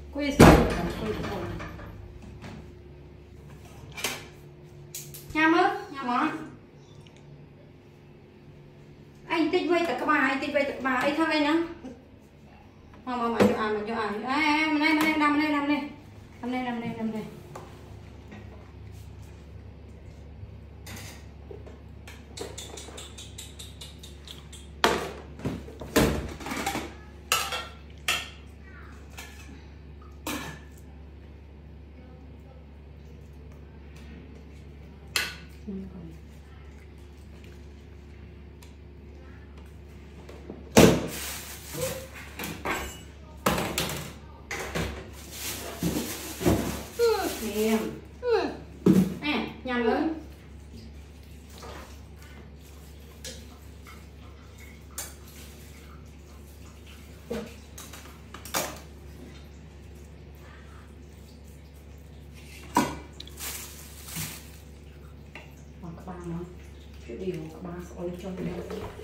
quay xong quay xong nhám ớt nhám món anh tích vây tất cả bà anh tích vây tất cả bà ấy thằng này nữa mà cho à mà này làm này nè nhầm rồi các bạn nó chút điều các bạn sẽ ôi cho mình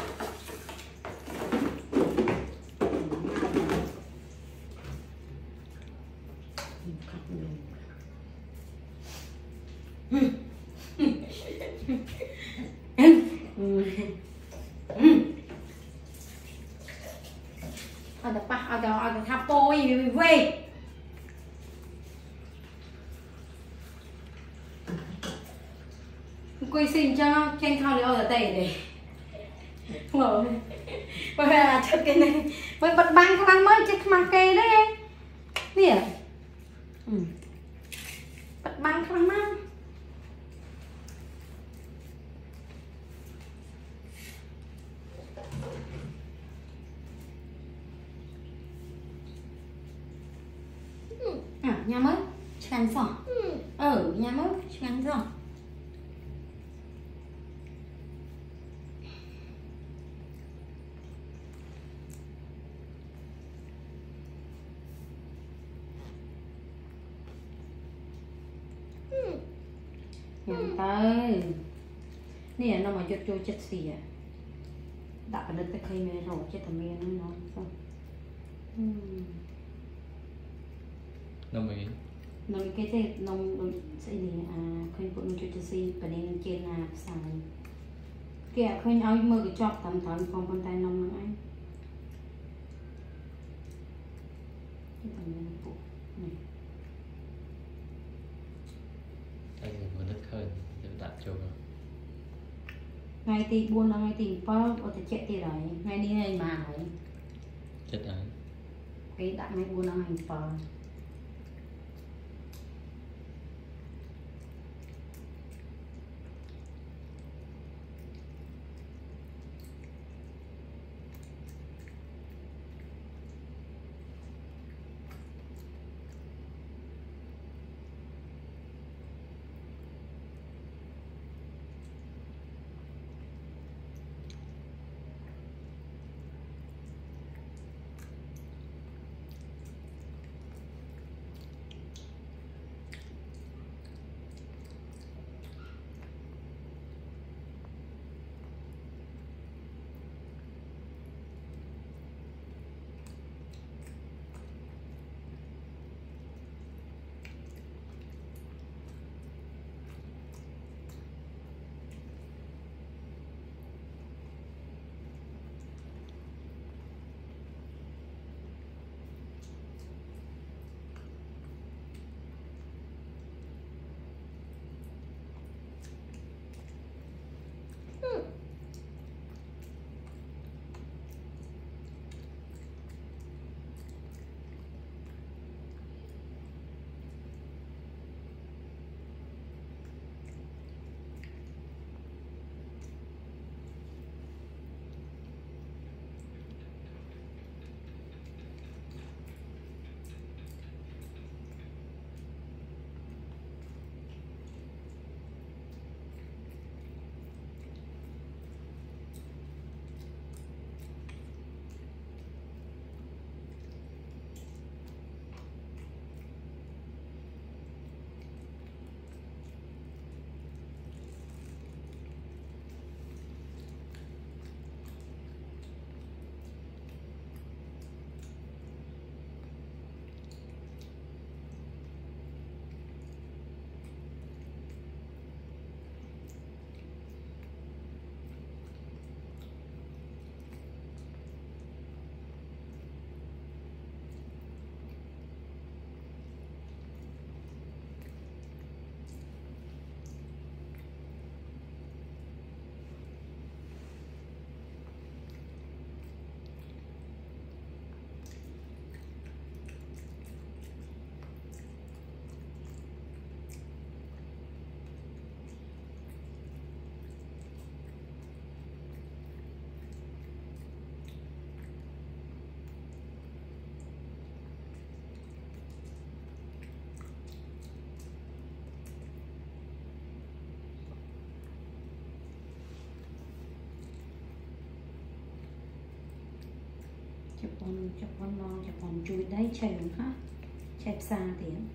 เอาทับโปยเว้ยquay xin cho trên thao liệu ở tẩy để ngồi bây giờ chụp cái này mới bật băng các bạn mới chết mang kê đấy nè bật băng các bạn mang nhà mới chán giỏ nhà mới chán giỏ nhắm tới nè nó mà chốt chốt chất xì à đặt ở đây cái cây này rồi chết thằng miên nó không nó cái thế nó sẽ gì khơi phụ nữ cho xì và nên trên là xài kìa khơi áo mơ cái chọc tầm còn con tay nông nữa anh cái thằng miên phụ này đây là một đất khơi để đặt cho ngày thì buồn là ngày thì có thể chạy thì đấy ngày đi ngày mà đấy chết đấy cái đặt ngày buồn là ngày phở con lo chọc con chui đấy chạy luôn ha chạy xa tiếng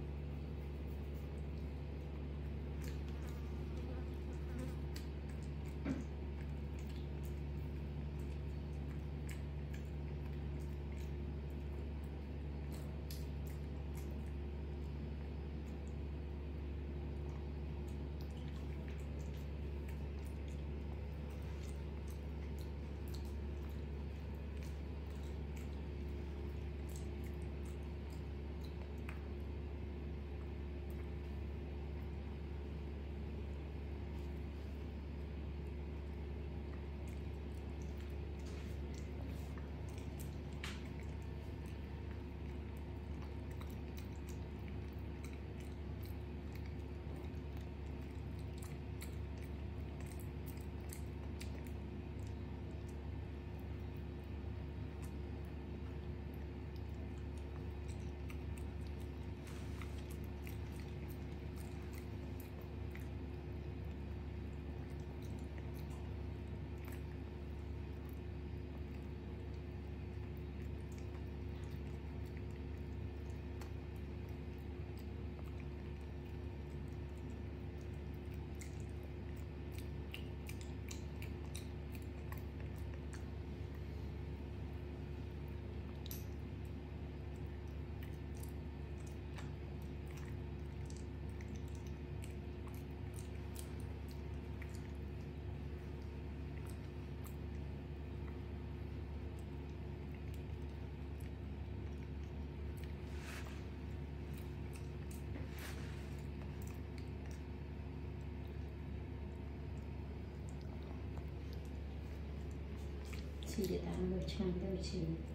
chị để tao ngồi chăn đâu chị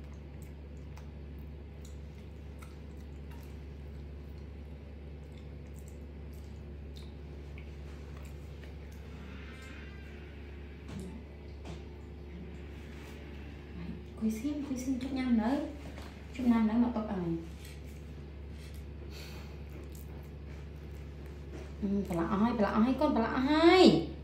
Khui xin chút nhang đấy mà tóc ẩm phải là ai con phải là ai